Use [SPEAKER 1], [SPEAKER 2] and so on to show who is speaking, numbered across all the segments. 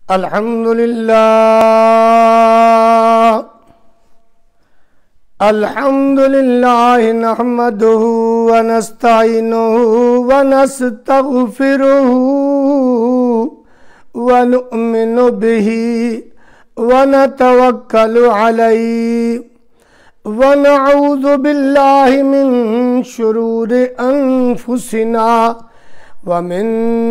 [SPEAKER 1] الحمدللہ نحمدہ ونستعینہ ونستغفرہ ونؤمن بہ ونتوکل علیہ ونعوذ باللہ من شرور انفسنا ومن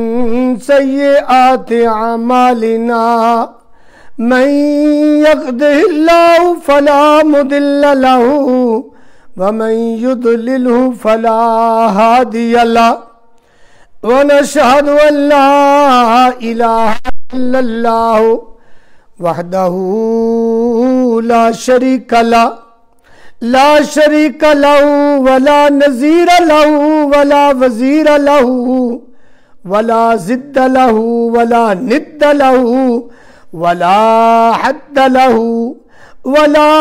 [SPEAKER 1] سیئات اعمالنا من يهده الله فلا مضل له ومن يضلله فلا هادي له ونشهد أن لا إله إلا الله وحده لا شريك له ولا نظير له ولا وزير له ولا ضد له ولا ند له ولا حد له ولا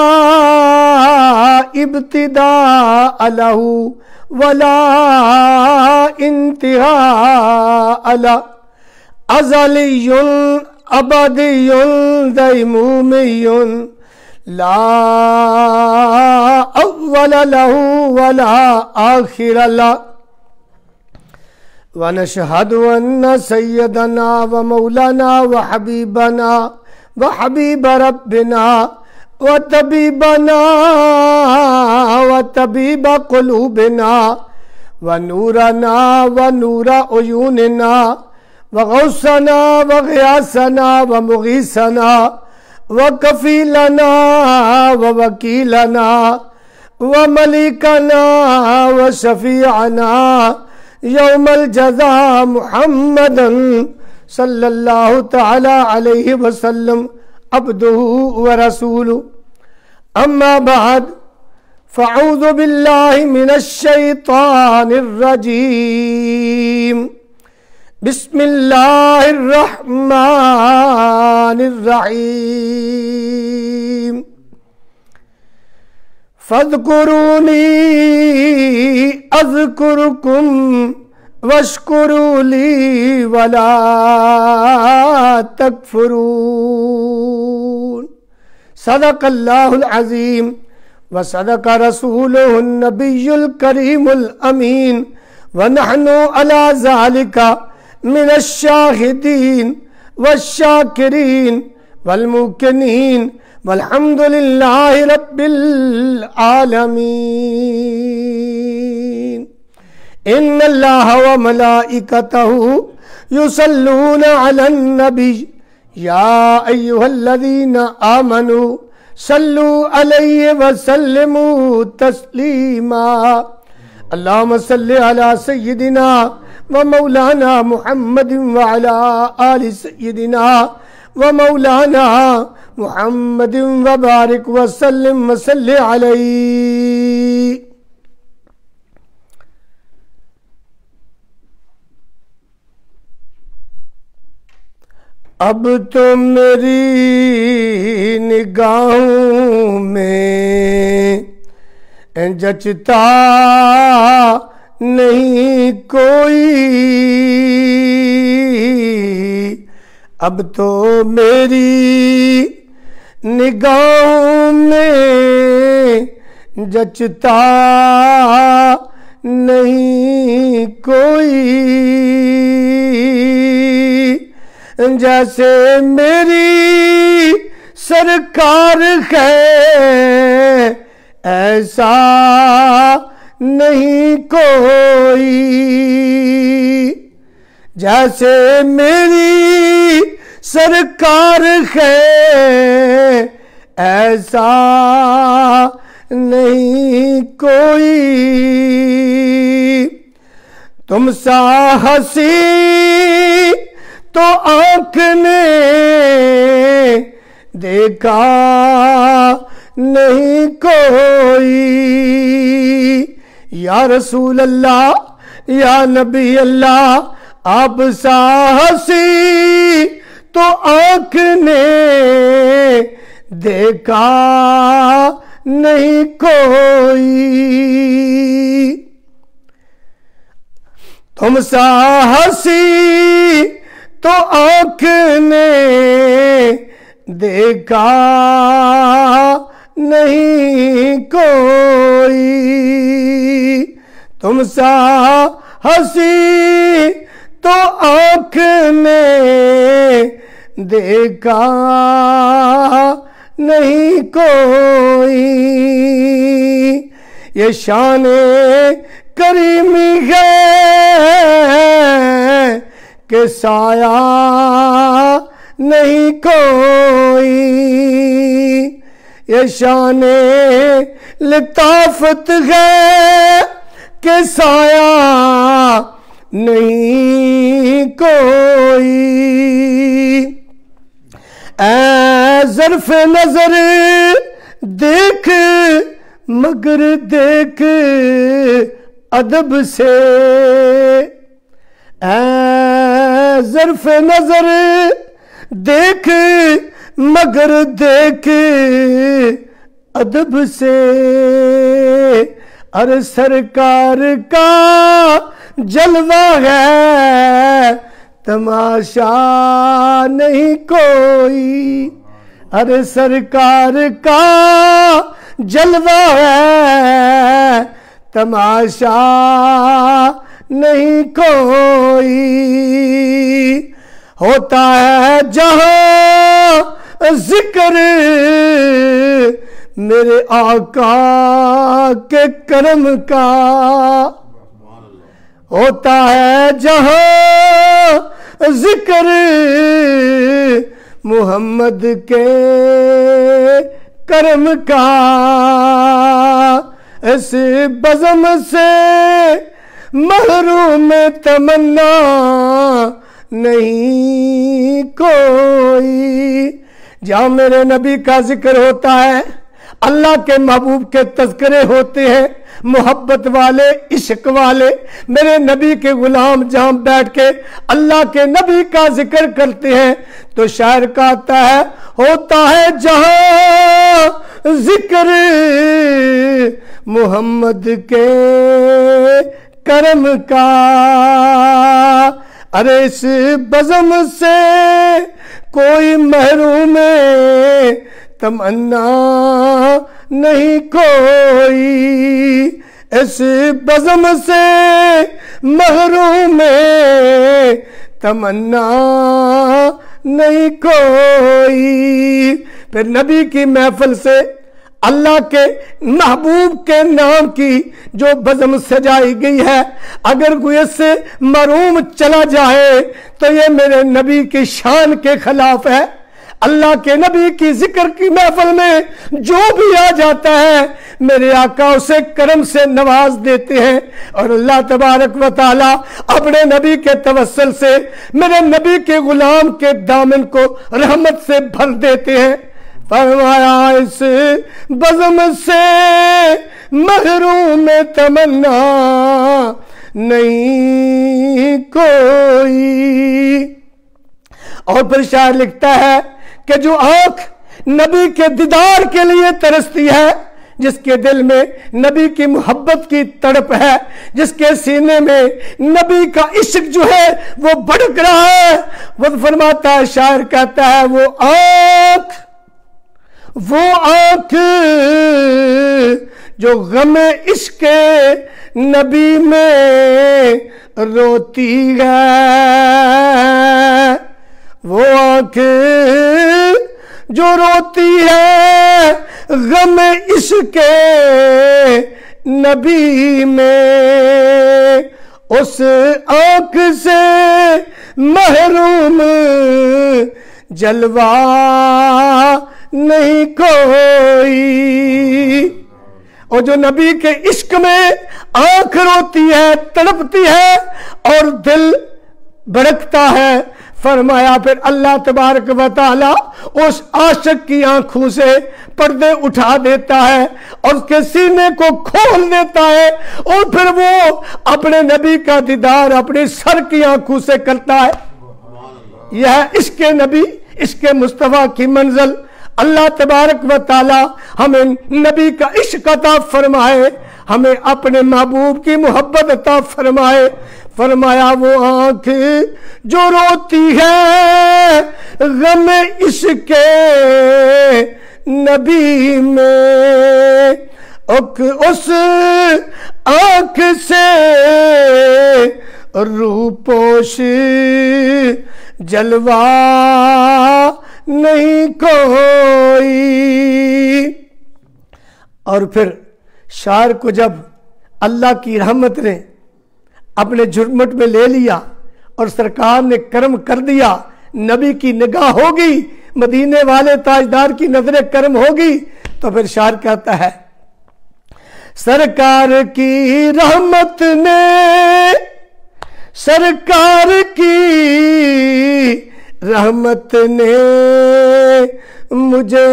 [SPEAKER 1] ابتداء له ولا انتهاء له أزلي أبدي ديمومي لا أول له ولا آخر له ونشهد أن سيدنا ومولانا وحبيبنا وحبيب ربنا وطبيبنا وطبيب قلوبنا ونورنا ونور عيوننا وغوثنا وغياثنا ومغيثنا وكفيلنا ووكيلنا ومليكنا وشفيعنا يوم الجزاء محمدا صلى الله تعالى عليه وسلم عبده ورسوله أما بعد فأعوذ بالله من الشيطان الرجيم بسم الله الرحمن الرحيم فاذكروني أذكركم واشكروا لي ولا تكفرون صدق الله العظيم وصدق رسوله النبي الكريم الأمين ونحن على ذلك من الشاهدين والشاكرين والموقنين والحمد لله رب العالمين إن الله وملائكته يصلون على النبي يا أيها الذين آمنوا صلوا عليه وسلموا تسليما اللهم صل على سيدنا ومولانا محمد وعلى آل سيدنا ومولانا محمد وبارك وسلم وصل عليه اب تو میری نگاہوں میں جچتا نہیں کوئی اب تو میری نگاہوں میں جچتا نہیں کوئی جیسے میری سرکار ہے ایسا نہیں کوئی جیسے میری سرکار ہے ایسا نہیں کوئی تم سا ہنسی تو آنکھ نے دیکھا نہیں کوئی یا رسول اللہ یا نبی اللہ آپ سا ہنسی تو آنکھ نے دیکھا نہیں کوئی تم سا ہنسی تو آنکھ نے دیکھا نہیں کوئی، تم سا ہنسی تو آنکھ نے دیکھا نہیں کوئی، یہ شان کریمی ہے کہ سایہ نہیں کوئی، یہ شان لطافت ہے کہ سایہ نہیں کوئی، اے ظرف نظر دیکھ مگر دیکھ ادب سے، اے ظرف نظر دیکھ مگر دیکھ ادب سے، ارے سرکار کا جلوہ ہے تماشا نہیں کوئی، ارے سرکار کا جلوہ ہے تماشا نہیں کوئی، ہوتا ہے جہاں ذکر میرے آقا کے کرم کا، ہوتا ہے جہاں ذکر محمد کے کرم کا، اس بزم سے محروم تمنا نہیں کوئی، جہاں میرے نبی کا ذکر ہوتا ہے، اللہ کے محبوب کے تذکرے ہوتے ہیں، محبت والے عشق والے میرے نبی کے غلام جہاں بیٹھ کے اللہ کے نبی کا ذکر کرتے ہیں، تو شاعر کہتا ہے ہوتا ہے جہاں ذکر محمد کے کرم کا، ارے اس بزم سے کوئی محروم تمنا نہیں کوئی، اس بزم سے محروم تمنا نہیں کوئی، پھر نبی کی محفل سے اللہ کے محبوب کے نام کی جو بزم سجائی گئی ہے، اگر کوئی اس سے محروم چلا جائے تو یہ میرے نبی کی شان کے خلاف ہے۔ اللہ کے نبی کی ذکر کی محفل میں جو بھی آ جاتا ہے میرے آقا اسے کرم سے نواز دیتے ہیں، اور اللہ تبارک و تعالی اپنے نبی کے توسل سے میرے نبی کے غلام کے دامن کو رحمت سے بھر دیتے ہیں۔ فرمایا اس بزم سے محروم تمنا نہیں کوئی، اور پھر شاعر لکھتا ہے کہ جو آنکھ نبی کے دیدار کے لیے ترستی ہے، جس کے دل میں نبی کی محبت کی تڑپ ہے، جس کے سینے میں نبی کا عشق جو ہے وہ بھڑک رہا ہے، وہ فرماتا ہے، شاعر کہتا ہے وہ آنکھ جو غم عشق نبی میں روتی ہے، وہ آنکھ جو روتی ہے غم عشق نبی میں، اس آنکھ سے محروم جلوہ نہیں کوئی، اور جو نبی کے عشق میں آنکھ روتی ہے، تڑپتی ہے اور دل بھڑکتا ہے، فرمایا پھر اللہ تبارک و تعالی اس عاشق کی آنکھوں سے پردے اٹھا دیتا ہے اور اس کے سینے کو کھول دیتا ہے، اور پھر وہ اپنے نبی کا دیدار اپنے سر کی آنکھوں سے کرتا ہے۔ یہ ہے عشق نبی، عشق مصطفیٰ کی منزل۔ اللہ تبارک و تعالی ہمیں نبی کا عشق عطا فرمائے، ہمیں اپنے محبوب کی محبت عطا فرمائے۔ فرمایا وہ آنکھ جو روتی ہے غم عشق نبی میں، اس آنکھ سے روپوش جلوہ نہیں کوئی۔ اور پھر شاعر کو جب اللہ کی رحمت نے اپنے جھرمٹ میں لے لیا اور سرکار نے کرم کر دیا، نبی کی نگاہ ہوگی، مدینے والے تاجدار کی نظر کرم ہوگی، تو پھر شاعر کہتا ہے سرکار کی رحمت نے، سرکار کی رحمت نے مجھے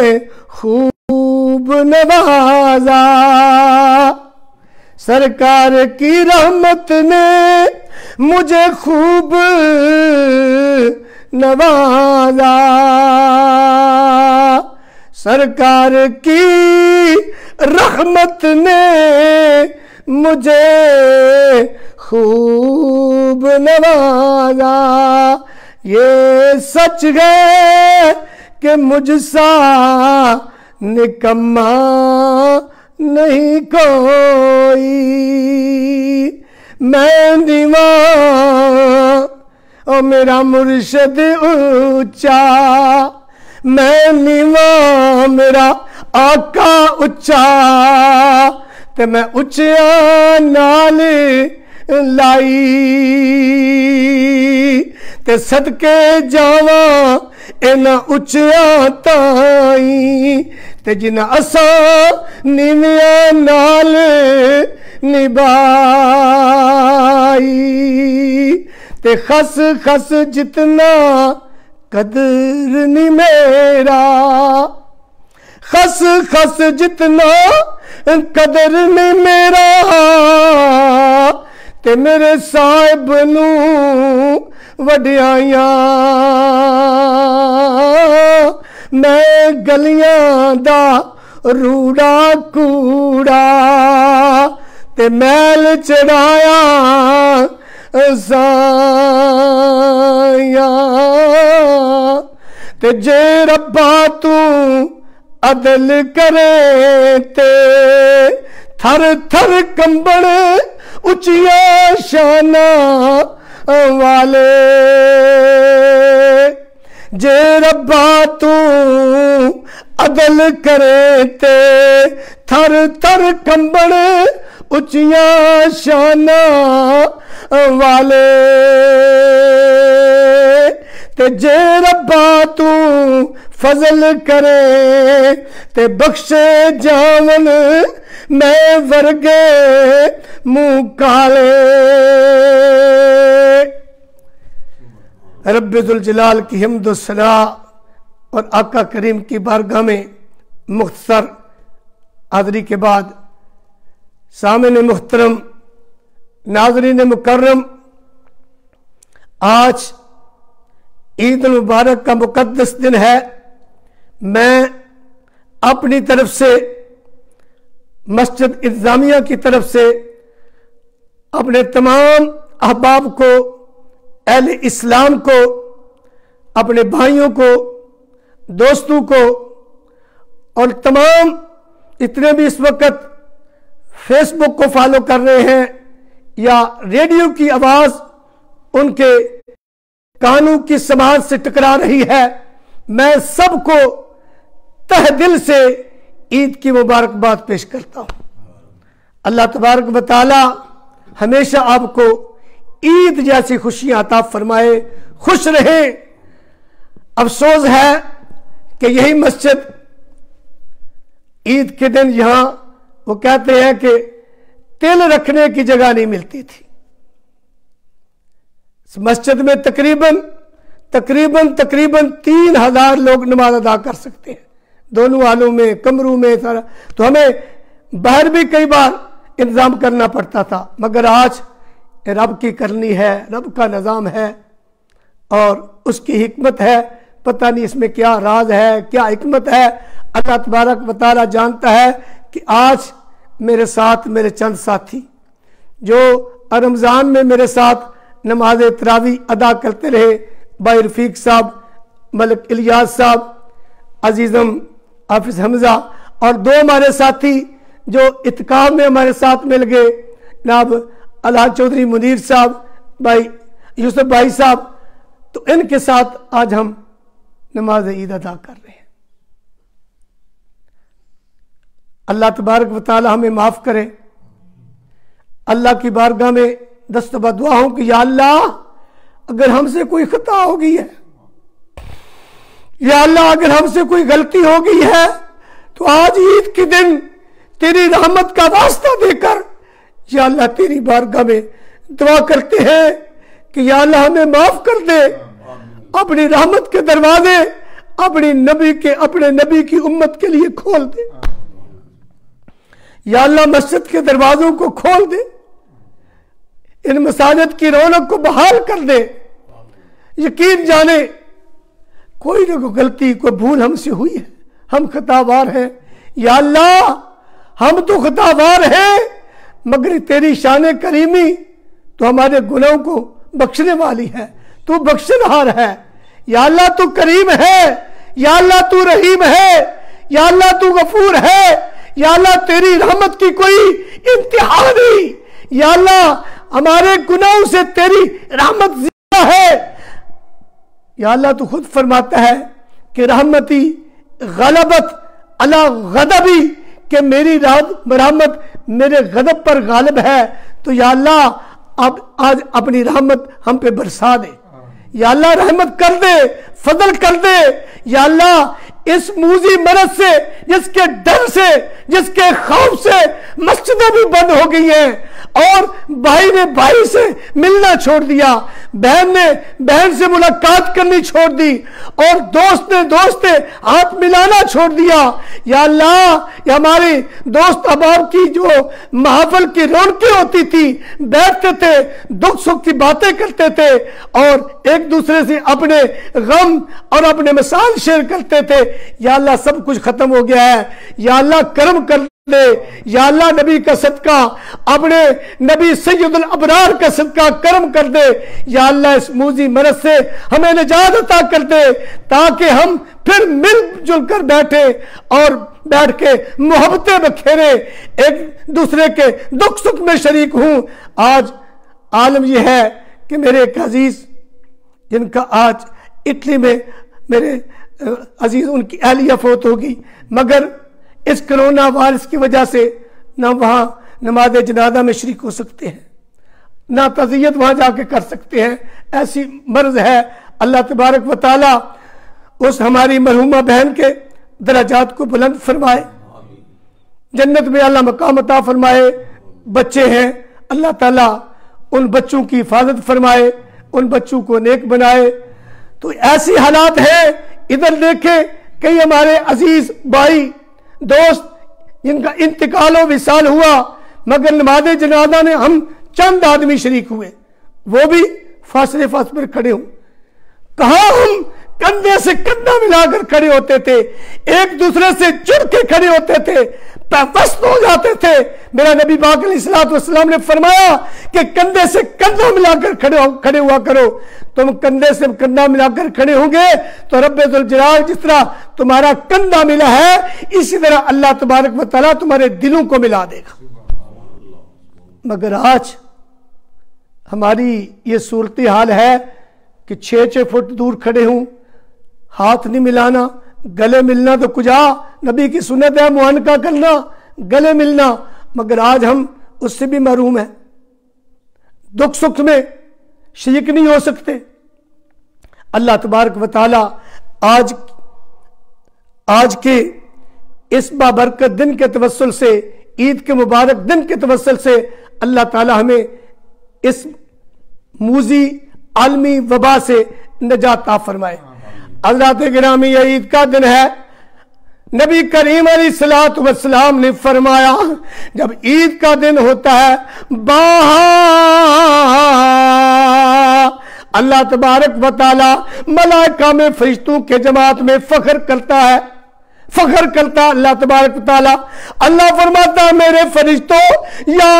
[SPEAKER 1] خوب نوازا، سرکار کی رحمت نے مجھے خوب نوازا، سرکار کی رحمت نے مجھے خوب نوازا، یہ سچ ہے کہ مجھ سا نکما نہیں کوئی، میں دیوان اور میرا مرشد اونچا، میں نیواں میرا آقا اچا، تے میں اچیا نال لائی، تے صدقے جاواں اینا اچیا تائیں، تے جنہ اساں نیویاں نال نبائی، تے خس خس جتنا قدر نہیں میرا، خس خس جتنا قدر نہیں میرا، تے میرے صاحب نو وڈیائیاں، میں گلیاں دا روڑا کوڑا، تے میل چڑھایا سایاں، تے جے ربا تو عدل کرے تے تھر تھر کمبڑ اچیا شانہ والے، جے ربا تو عدل کرے تے تھر تھر کمبڑ اچیا شانہ والے، تے جے ربا تو فضل کرے تے بخشے جاون میں ورگے منہ کالے۔ رب ذوالجلال کی حمد و ثنا اور آقا کریم کی بارگاہ میں مختصر حاضری کے بعد سامعین محترم، ناظرین مکرم، آج عید المبارک کا مقدس دن ہے۔ میں اپنی طرف سے، مسجد انتظامیہ کی طرف سے اپنے تمام احباب کو، اہل اسلام کو، اپنے بھائیوں کو، دوستوں کو، اور تمام اتنے بھی اس وقت فیس بک کو فالو کر رہے ہیں یا ریڈیو کی آواز ان کے کانوں کی سماعت سے ٹکرا رہی ہے، میں سب کو تہ دل سے عید کی مبارکباد پیش کرتا ہوں۔ اللہ تبارک و تعالی ہمیشہ آپ کو عید جیسی خوشیاں عطا فرمائے، خوش رہیں۔ افسوس ہے کہ یہی مسجد عید کے دن یہاں وہ کہتے ہیں کہ تل رکھنے کی جگہ نہیں ملتی تھی۔ اس مسجد میں تقریباً 3000 لوگ نماز ادا کر سکتے ہیں، دونوں حالوں میں، کمروں میں سارا، تو ہمیں باہر بھی کئی بار انتظام کرنا پڑتا تھا، مگر آج رب کی کرنی ہے، رب کا نظام ہے اور اس کی حکمت ہے، پتہ نہیں اس میں کیا راز ہے، کیا حکمت ہے، اللہ تبارک و تعالی جانتا ہے۔ کہ آج میرے ساتھ میرے چند ساتھی جو رمضان میں میرے ساتھ نماز تراوی ادا کرتے رہے، بھائی رفیق صاحب، ملک الیاس صاحب، عزیزم حافظ حمزہ، اور دو ہمارے ساتھی جو اعتکاف میں ہمارے ساتھ مل گئے، جناب الحاج چودھری منیر صاحب، بھائی یوسف بھائی صاحب، تو ان کے ساتھ آج ہم نماز عید ادا کر رہے ہیں۔ اللہ تبارک و تعالی ہمیں معاف کرے۔ اللہ کی بارگاہ میں دستبہ دعا ہوں کہ یا اللہ اگر ہم سے کوئی خطا ہو گئی ہے، یا اللہ اگر ہم سے کوئی غلطی ہو گئی ہے تو آج عید کے دن تیری رحمت کا واسطہ دے کر یا اللہ تیری بارگاہ میں دعا کرتے ہیں کہ یا اللہ ہمیں معاف کر دے، اپنی رحمت کے دروازے اپنے نبی کی امت کے لیے کھول دے، یا اللہ مسجد کے دروازوں کو کھول دے، ان مساجد کی رونق کو بحال کر دے۔ یقین جانے کوئی نہ کوئی غلطی، کوئی بھول ہم سے ہوئی ہے، ہم خطاوار ہیں، یا اللہ ہم تو خطاوار ہیں، مگر تیری شان کریمی تو ہمارے گناہوں کو بخشنے والی ہے، تو بخشنہار ہے، یا اللہ تو کریم ہے، یا اللہ تو رحیم ہے، یا اللہ تو غفور ہے، یا اللہ تیری رحمت کی کوئی انتہا نہیں، یا اللہ ہمارے گناہوں سے تیری رحمت زیادہ ہے۔ یا اللہ تو خود فرماتا ہے کہ رحمتی غلبت علی غضبی، کہ میری رحمت میرے غضب پر غالب ہے، تو یا اللہ اب آج اپنی رحمت ہم پہ برسا دے، یا اللہ رحمت کر دے، فضل کر دے، یا اللہ اس موذی مرض سے، جس کے ڈر سے، جس کے خوف سے مسجدیں بھی بند ہو گئی ہیں، اور بھائی نے بھائی سے ملنا چھوڑ دیا، بہن نے بہن سے ملاقات کرنی چھوڑ دی، اور دوست نے دوست سے ہاتھ ملانا چھوڑ دیا، یا اللہ یہ ہماری دوست احباب کی جو محفل کی رونقیں ہوتی تھی، بیٹھتے تھے، دکھ سکھ کی باتیں کرتے تھے، اور ایک دوسرے سے اپنے غم اور اپنے مسائل شیئر کرتے تھے، یا اللہ سب کچھ ختم ہو گیا ہے، یا اللہ کرم کر دے، یا اللہ نبی کا صدقہ، اپنے نبی سید الابرار کا صدقہ کرم کر دے، یا اللہ اس موذی مرض سے ہمیں نجات عطا کر دے، تاکہ ہم پھر مل جل کر بیٹھے اور بیٹھ کے محبتیں بکھیرے، ایک دوسرے کے دکھ سکھ میں شریک ہوں۔ آج عالم یہ ہے کہ میرے ایک عزیز جن کا آج اٹلی میں میرے عزیز ان کی اہلیہ فوت ہوگی، مگر اس کرونا وائرس کی وجہ سے نہ وہاں نماز جنازہ میں شریک ہو سکتے ہیں، نہ تعزیت وہاں جا کے کر سکتے ہیں، ایسی مرض ہے۔ اللہ تبارک و تعالی اس ہماری مرحومہ بہن کے درجات کو بلند فرمائے، جنت میں اللہ مقام عطا فرمائے۔ بچے ہیں، اللہ تعالیٰ ان بچوں کی حفاظت فرمائے، ان بچوں کو نیک بنائے۔ تو ایسی حالات ہیں، ادھر دیکھیں کئی ہمارے عزیز بھائی دوست جن کا انتقال و وصال ہوا، مگر نماز جنازہ نے ہم چند آدمی شریک ہوئے، وہ بھی فاصلے پر کھڑے ہوں۔ کہاں ہم کندھے سے کندھا ملا کر کھڑے ہوتے تھے، ایک دوسرے سے جڑ کے کھڑے ہوتے تھے، پیوست ہو جاتے تھے۔ میرا نبی پاک علیہ الصلوۃ والسلام نے فرمایا کہ کندھے سے کندھا ملا کر کھڑے ہوا کرو، تم کندھے سے کندھا ملا کر کھڑے ہوں گے تو رب ذوالجلال جس طرح تمہارا کندھا ملا ہے، اسی طرح اللہ تبارک و تعالیٰ تمہارے دلوں کو ملا دے گا۔ مگر آج ہماری یہ صورتحال ہے کہ 6 فٹ دور کھڑے ہوں، ہاتھ نہیں ملانا، گلے ملنا تو کجا، نبی کی سنت ہے معانقہ کرنا، گلے ملنا، مگر آج ہم اس سے بھی محروم ہیں، دکھ سکھ میں شریک نہیں ہو سکتے۔ اللہ تبارک و تعالی آج کے اس بابرکت دن کے توسل سے، عید کے مبارک دن کے توسل سے اللہ تعالی ہمیں اس موذی عالمی وبا سے نجات عطا فرمائے۔ حضرات گرامی، یہ عید کا دن ہے، نبی کریم علیہ الصلوۃ والسلام نے فرمایا جب عید کا دن ہوتا ہے اللہ تبارک و تعالی ملائکہ میں فرشتوں کے جماعت میں فخر کرتا ہے، فخر کرتا اللہ تبارک و تعالی. اللہ فرماتا میرے فرشتوں یا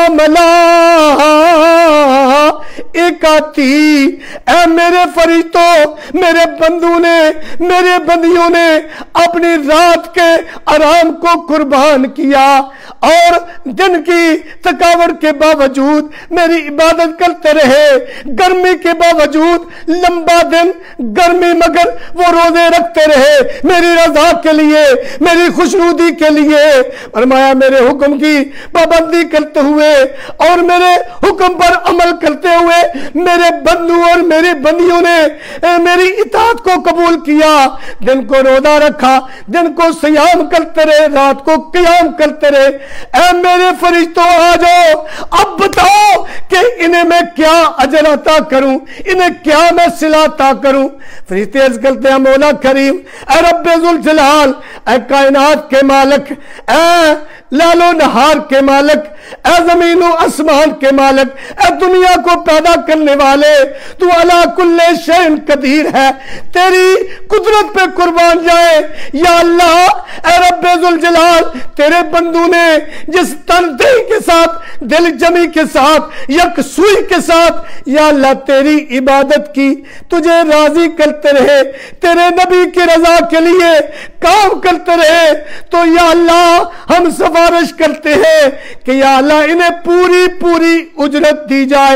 [SPEAKER 1] ملائکتی، اے میرے فرشتوں، میرے بندوں نے، میرے بندیوں نے اپنی رات کے آرام کو قربان کیا اور دن کی تھکاوٹ کے باوجود میری عبادت کرتے رہے. گرمی کے باوجود لمبا دن گرمی مگر وہ روزے رکھتے رہے میری رضا کے لیے، میری خوشنودی کے لیے. فرمایا میرے حکم کی پابندی کرتے ہوئے اور میرے حکم پر عمل کرتے ہوئے میرے بندوں اور میری بندیوں نے میری اطاعت کو قبول کیا. دن کو روزہ رکھا، دن کو صیام کرتے رہے، رات کو قیام کرتے رہے. اے میرے فرشتوں آ جاؤ، اب بتاؤ کہ انہیں میں کیا اجر عطا کروں، انہیں کیا میں صلہ عطا کروں. فرشتے عرض کرتے ہیں مولا کریم، اے رب ذوالجلال، اے کائنات کے مالک، اے لال و نہار کے مالک، اے زمین و آسمان کے مالک، اے دنیا کو پیدا کرنے والے، تو علی کل شیء قدیر ہے، تیری قدرت پہ قربان جائے. یا اللہ اے رب ذوالجلال، تیرے بندوں نے جس تندی کے ساتھ، دل جمی کے ساتھ، یکسوئی کے ساتھ یا اللہ تیری عبادت کی، تجھے راضی کرتے رہے، تیرے نبی کی رضا کے لیے کام کرتے رہے، تو یا اللہ ہم سفارش کرتے ہیں کہ یا اللہ انہیں پوری پوری اجرت دی جائے.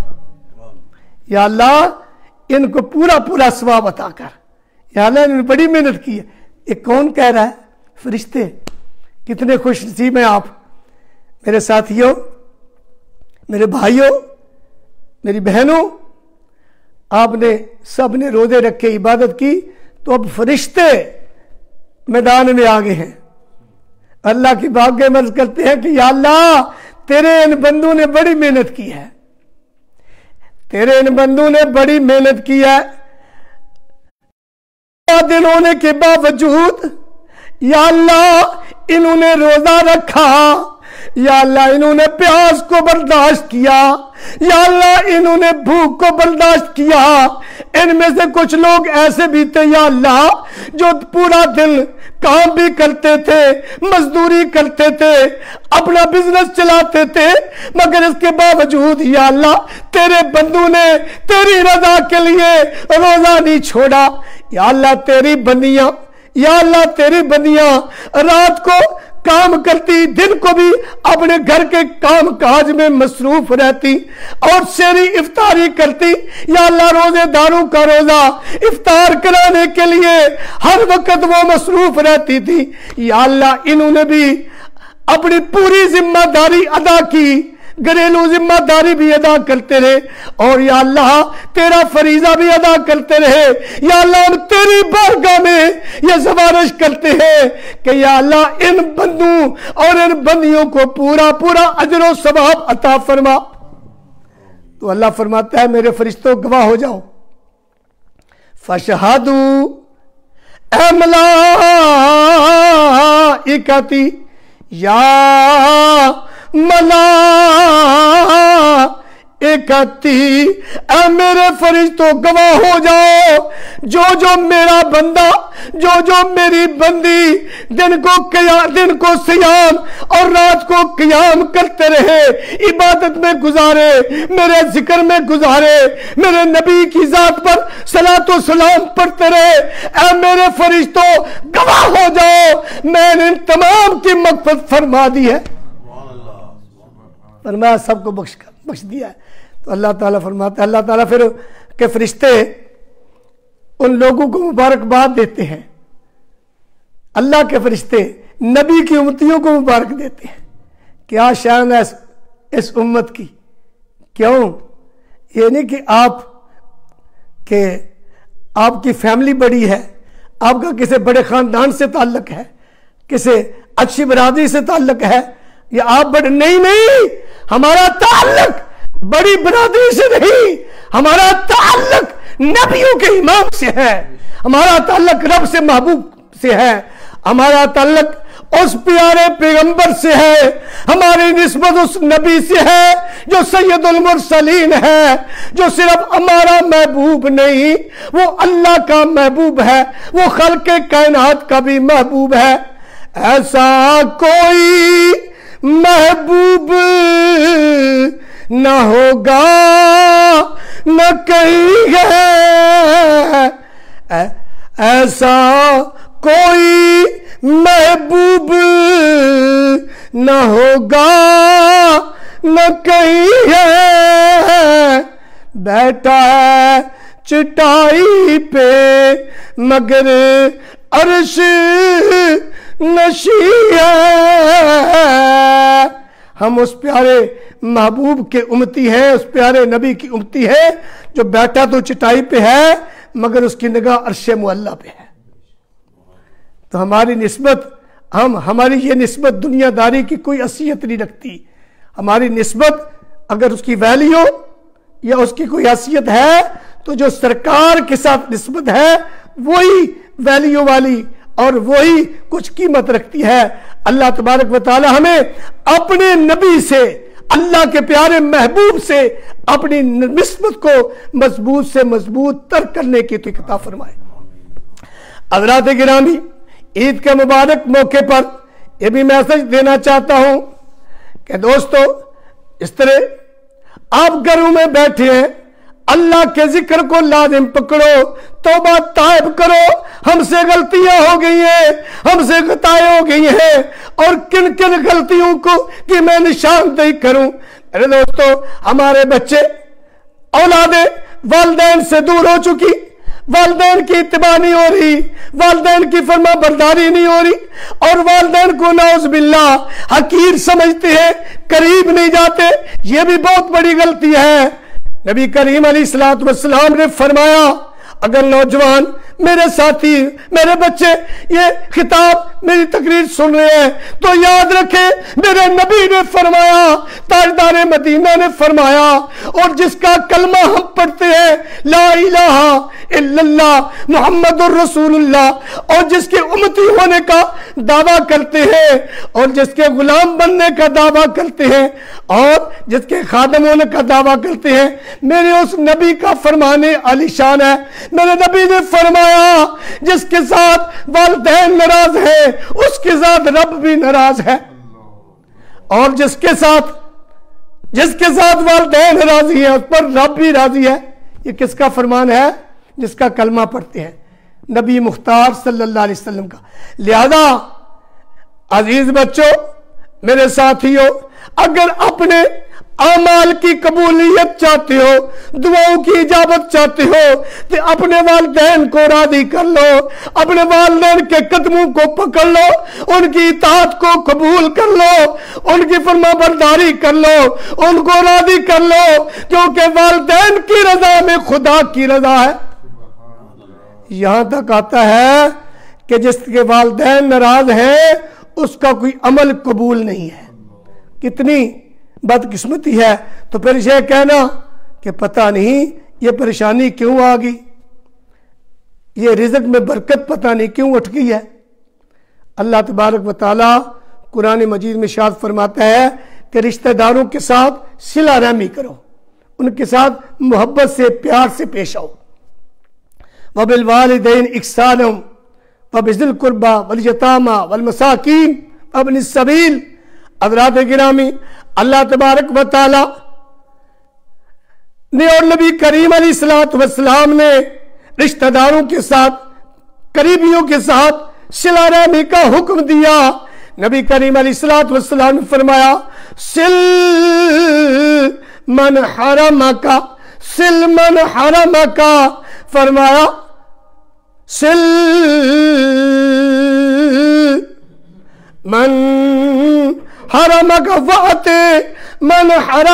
[SPEAKER 1] یا اللہ ان کو پورا پورا ثواب عطا کر. یا اللہ انہوں نے بڑی محنت کی ہے. یہ کون کہہ رہا ہے؟ فرشتے. کتنے خوش نصیب ہیں آپ میرے ساتھیوں، میرے بھائیوں، میری بہنوں. آپ نے سب نے روزے رکھے، عبادت کی، تو اب فرشتے میدان میں آگے ہیں. اللہ کی بارگاہ میں عرض کرتے ہیں کہ یا اللہ تیرے ان بندوں نے بڑی محنت کی ہے، تیرے ان بندوں نے بڑی محنت کی ہے. دن ہونے کے باوجود یا اللہ انہوں نے روزہ رکھا، یا اللہ انہوں نے پیاس کو برداشت کیا، یا اللہ انہوں نے بھوک کو برداشت کیا. ان میں سے کچھ لوگ ایسے بھی تھے یا اللہ جو پورا دن کام بھی کرتے تھے، مزدوری کرتے تھے، اپنا بزنس چلاتے تھے، مگر اس کے باوجود یا اللہ تیرے بندوں نے تیری رضا کے لیے روزہ نہیں چھوڑا. یا اللہ تیری بندیاں، یا اللہ تیری بندیاں رات کو کام کرتی، دن کو بھی اپنے گھر کے کام کاج میں مصروف رہتی اور سحری افطاری کرتی. یا اللہ روزے داروں کا روزہ افطار کرانے کے لیے ہر وقت وہ مصروف رہتی تھی. یا اللہ انہوں نے بھی اپنی پوری ذمہ داری ادا کی، گھریلو ذمہ داری بھی ادا کرتے رہے اور یا اللہ تیرا فریضہ بھی ادا کرتے رہے. یا اللہ ہم تیری بارگاہ میں یہ سفارش کرتے ہیں کہ یا اللہ ان بندوں اور ان بندیوں کو پورا پورا اجر و ثواب عطا فرما. تو اللہ فرماتا ہے میرے فرشتوں گواہ ہو جاؤ. فشہدوا اے ملائکتی، یا ملائکتی اے میرے فرشتوں گواہ ہو جاؤ، جو جو میرا بندہ، جو جو میری بندی دن کو صیام اور رات کو قیام کرتے رہے، عبادت میں گزارے، میرے ذکر میں گزارے، میرے نبی کی ذات پر صلاۃ و سلام پڑھتے رہے، اے میرے فرشتوں گواہ ہو جاؤ میں نے ان تمام کی مغفرت فرما دی ہے. فرمایا سب کو بخش دیا ہے. تو اللہ تعالیٰ فرماتا ہے، اللہ تعالیٰ پھر کہ فرشتے ان لوگوں کو مبارکباد دیتے ہیں. اللہ کے فرشتے نبی کی امتیوں کو مبارک دیتے ہیں. کیا شان ہے اس امت کی. کیوں؟ یہ نہیں کہ آپ کی فیملی بڑی ہے، آپ کا کسی بڑے خاندان سے تعلق ہے، کسی اچھی برادری سے تعلق ہے، یا آپ بڑے نہیں، ہمارا تعلق بڑی برادری سے نہیں، ہمارا تعلق نبیوں کے امام سے ہے، ہمارا تعلق رب سے محبوب سے ہے، ہمارا تعلق उस प्यारे पैगंबर से है, हमारी निस्बत उस नबी से है जो सैयदुल मुरसलीन है, जो सिर्फ हमारा महबूब नहीं, वो अल्लाह का महबूब है, वो खल्के कायनात का भी महबूब है। ऐसा कोई महबूब न होगा न कहीं है, ऐसा कोई महबूब न होगा न कहीं है। बैठा है चटाई पे मगर अर्श नशी है। हम उस प्यारे महबूब के उम्मती हैं, उस प्यारे नबी की उम्मती है जो बैठा तो चटाई पे है मगर उसकी निगाह अर्श मुअल्ला पे है। तो हमारी निस्बत, हमारी ये निस्बत दुनियादारी की कोई हैसियत नहीं रखती। हमारी निस्बत अगर उसकी वैल्यू या उसकी कोई हैसियत है तो जो सरकार के साथ निस्बत है वही वैल्यू वाली और वही कुछ कीमत रखती है। अल्लाह तबारक व तआला हमें अपने नबी से, अल्लाह के प्यारे महबूब से अपनी निस्बत को मजबूत से मजबूत तर करने की तौफीक अता फरमाए। हज़रात गिरामी, ईद के मुबारक मौके पर यह भी मैसेज देना चाहता हूं कि दोस्तों, इस तरह आप घरों में बैठे हैं, अल्लाह के जिक्र को लाजिम पकड़ो, तौबा ताइब करो। हमसे गलतियां हो गई हैं, हमसे खताएं हो गई हैं, और किन किन गलतियों को कि मैं निशानदेही करूं। अरे दोस्तों, हमारे बच्चे, औलादे वालिदैन से दूर हो चुकी, वालिदैन की इत्तिबा नहीं हो रही, वालिदैन की फरमा बरदारी नहीं हो रही, और वालिदैन को नौज बिल्लाह हकीर समझते हैं, करीब नहीं जाते। ये भी बहुत बड़ी गलती है। नबी करीम अलैहिस्सलातु वस्सलाम ने फरमाया, अगर नौजवान, मेरे साथी, मेरे बच्चे ये खिताब, मेरी तकरीर सुन रहे हैं तो याद रखें, मेरे नबी ने फरमाया, ताजदार मदीना ने फरमाया, और जिसका कलमा हम पढ़ते हैं ला इलाहा इल्लल्लाह मुहम्मदुर रसूलुल्लाह, और जिसके उम्मती होने का दावा करते हैं, और जिसके गुलाम बनने का दावा करते हैं, और जिसके खादम होने का दावा करते हैं, मेरे उस नबी का फरमाने आलीशान है। मेरे नबी ने फरमाया, जिसके साथ वालिदैन नाराज है उसके साथ रब भी नाराज है, और जिसके साथ वालिदैन राजी है उस पर रब भी राजी है। ये किसका फरमान है? जिसका कलमा पढ़ते हैं, नबी मुख्तार सल्लल्लाहु अलैहि वसल्लम का। लिहाजा अजीज बच्चों, मेरे साथियों, अगर अपने आमाल की कबूलियत चाहते हो, दुआओं की इजाबत चाहते हो, तो अपने वालिदैन को राजी कर लो, अपने वालिदैन के कदमों को पकड़ लो, उनकी इताअत को कबूल कर लो, उनकी फरमाबरदारी कर लो, उनको राजी कर लो, क्योंकि वालिदैन की रजा में खुदा की रजा है। यहां तक आता है कि जिसके वालिदैन नाराज हैं उसका कोई अमल कबूल नहीं है। कितनी बदकिस्मती है। तो फिर यह कहना कि पता नहीं ये परेशानी क्यों आ गई, ये रिज़्क़ में बरकत पता नहीं क्यों उठ गई है। अल्लाह तबारक व तआला कुरान मजीद में इरशाद फरमाता है कि रिश्तेदारों के साथ सिला रहमी करो, उनके साथ मोहब्बत से, प्यार से पेश आओ। वबिल वालिदैन इहसानम वबिज़िल कुर्बा वल यतामा वल मसाकीन वब्निस सबील। हज़रात गिरामी, अल्लाह तबारक व तआला ने और नबी करीम अलैहिस्सलातु वस्सलाम ने रिश्तेदारों के साथ, करीबियों के साथ सिला रहमी का हुक्म दिया। नबी करीम अलैहिस्सलातु वस्सलाम ने फरमाया, सिल मन हरमका, सिल मन हरमका, फरमाया सिल मन हरमका वाते मन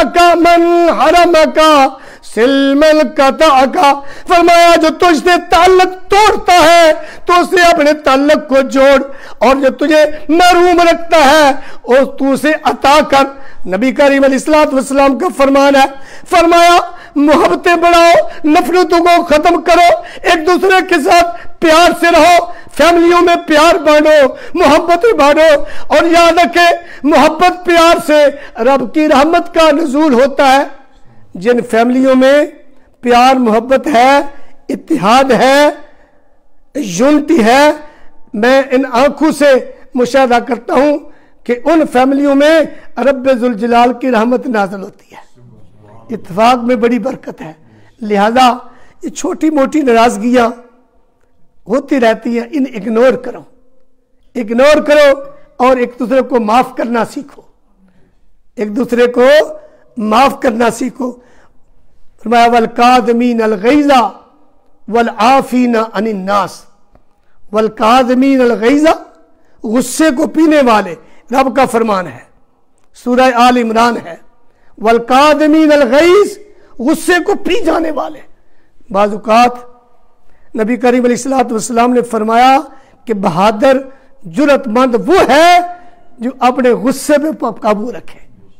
[SPEAKER 1] हरमका सिलमल कताका। फरमाया जो तुझसे ताल्लुक तोड़ता है तो उसे अपने ताल्लुक को जोड़, और जो तुझे महरूम रखता है और तू उसे अता कर। नबी करीम अलैहिस्सलातु वस्सलाम का फरमान है, फरमाया मोहब्बतें बढ़ाओ, नफरतों को खत्म करो, एक दूसरे के साथ प्यार से रहो। فیملیوں میں پیار بانٹو، محبت بانٹو، اور یاد رکھیں محبت پیار سے رب کی رحمت کا نزول ہوتا ہے۔ جن فیملیوں میں پیار محبت ہے، اتحاد ہے، یونٹی ہے، میں ان آنکھوں سے مشاہدہ کرتا ہوں کہ ان فیملیوں میں رب ذوالجلال کی رحمت نازل ہوتی ہے، اتفاق میں بڑی برکت ہے۔ لہذا یہ چھوٹی موٹی ناراضگیاں ہوتی رہتی ہیں، ان اگنور کرو اور ایک دوسرے کو معاف کرنا سیکھو، ایک دوسرے کو معاف کرنا سیکھو۔ فرمایا والکاظمین الغیظ والعافین عن الناس، والکاظمین الغیظ، غصے کو پینے والے، رب کا فرمان ہے، سورہ آل عمران ہے، والکاظمین الغیظ، غصے کو پی جانے والے۔ بعض اوقات نبی کریم علیہ السلام نے فرمایا کہ بہادر جرأت مند وہ ہے جو اپنے غصے پہ قابو رکھے۔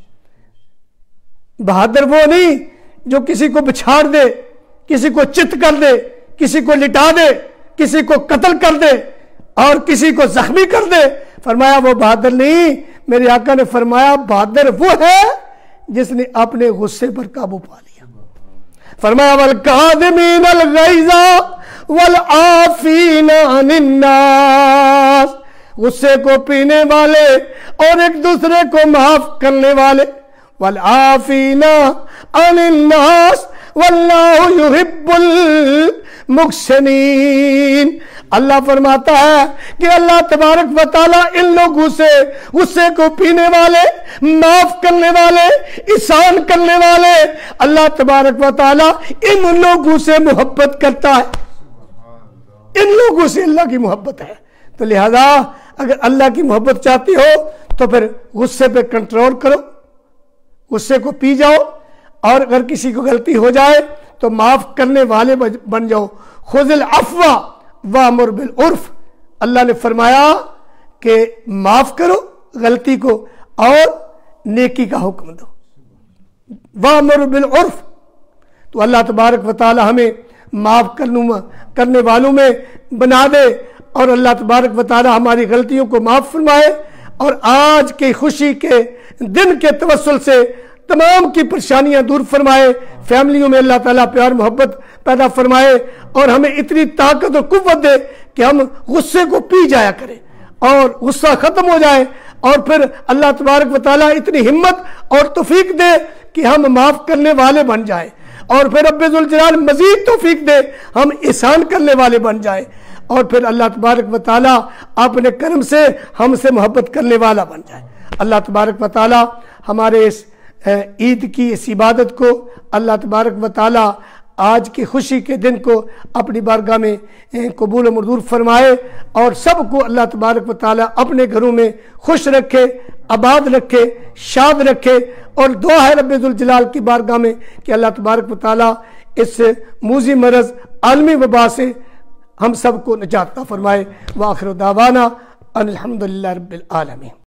[SPEAKER 1] بہادر وہ نہیں جو کسی کو بچھاڑ دے، کسی کو چت کر دے، کسی کو لٹا دے، کسی کو قتل کر دے اور کسی کو زخمی کر دے۔ فرمایا وہ بہادر نہیں، میرے آقا نے فرمایا بہادر وہ ہے جس نے اپنے غصے پر قابو پا لیا۔ فرمایا والکاظمین الغیظ والعافین عن الناس، غصے کو پینے والے اور ایک دوسرے کو معاف کرنے والے۔ والعافین عن الناس واللہ یحب المحسنین، اللہ فرماتا ہے کہ اللہ تبارک و تعالیٰ ان لوگوں سے، غصے کو پینے والے، معاف کرنے والے، احسان کرنے والے، اللہ تبارک و تعالیٰ ان لوگوں سے محبت کرتا ہے۔ ان لوگوں سے اللہ کی محبت ہے۔ تو لہذا اگر اللہ کی محبت چاہتی ہو تو پھر غصے پہ کنٹرول کرو، غصے کو پی جاؤ، اور اگر کسی کو غلطی ہو جائے تو معاف کرنے والے بن جاؤ۔ خذ العفو وامر بالعرف، اللہ نے فرمایا کہ معاف کرو غلطی کو اور نیکی کا حکم دو، وامر بالعرف۔ تو اللہ تبارک و تعالی ہمیں معاف کرنے والوں میں بنا دے، اور اللہ تبارک و تعالی ہماری غلطیوں کو معاف فرمائے، اور آج کی خوشی کے دن کے توسل سے تمام کی پریشانیاں دور فرمائے، فیملیوں میں اللہ تعالیٰ پیار محبت پیدا فرمائے، اور ہمیں اتنی طاقت اور قوت دے کہ ہم غصے کو پی جایا کریں اور غصہ ختم ہو جائے، اور پھر اللہ تبارک و تعالیٰ اتنی ہمت اور توفیق دے کہ ہم معاف کرنے والے بن جائیں، اور پھر رب ذوالجلال مزید توفیق دے ہم احسان کرنے والے بن جائیں، اور پھر اللہ تبارک و تعالیٰ اپنے کرم سے ہم سے محبت کرنے والا بن جائے۔ اللہ تبارک و تعالیٰ ہمارے اس عید کی اس عبادت کو اللہ تبارک و تعالیٰ آج کی خوشی کے دن کو اپنی بارگاہ میں قبول و منظور فرمائے، اور سب کو اللہ تبارک و تعالیٰ اپنے گھروں میں خوش رکھے، آباد رکھے، شاد رکھے، اور دعا ہے رب ذوالجلال کی بارگاہ میں کہ اللہ تبارک و تعالیٰ اس موذی مرض عالمی وبا سے ہم سب کو نجات عطا فرمائے۔ وآخر دعوانا ان الحمدللہ رب العالمین۔